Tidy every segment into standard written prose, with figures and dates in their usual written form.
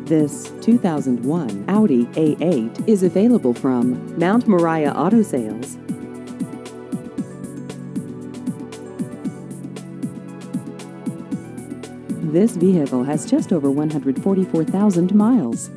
This 2001 Audi A8 is available from Mount Moriah Auto Sales. This vehicle has just over 144,000 miles.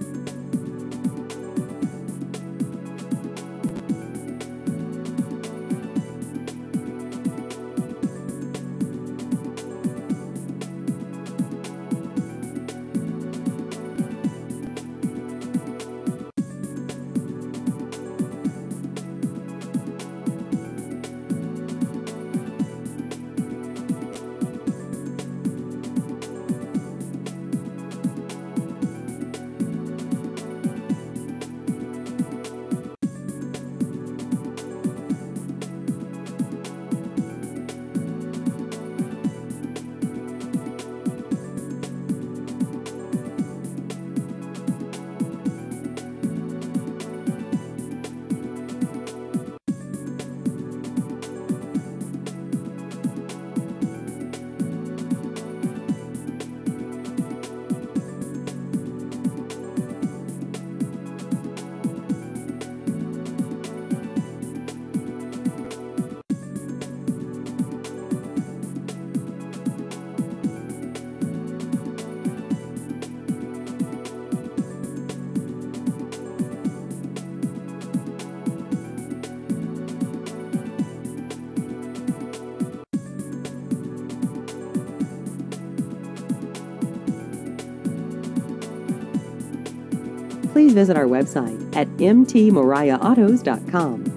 Please visit our website at mtmoriahautos.com.